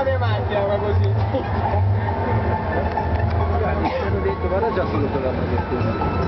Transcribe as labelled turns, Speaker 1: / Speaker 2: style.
Speaker 1: la mia macchina va così.
Speaker 2: Mi hanno detto, guarda già solo con la macchina.